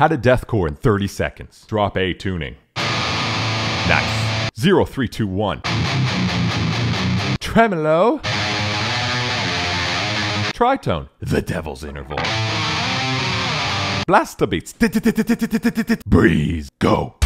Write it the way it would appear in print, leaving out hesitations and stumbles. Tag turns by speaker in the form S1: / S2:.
S1: How to deathcore in 30 seconds. Drop A tuning. Nice. 0321. Tremolo. Tritone. The devil's interval. Blaster beats. Breeze. Go.